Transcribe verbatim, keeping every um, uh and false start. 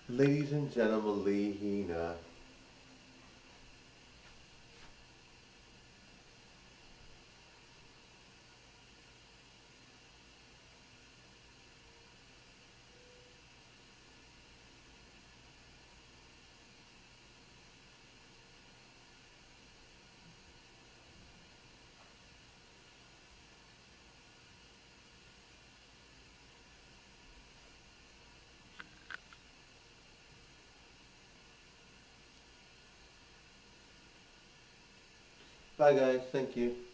Ladies and gentlemen, Lihina. Bye guys, thank you.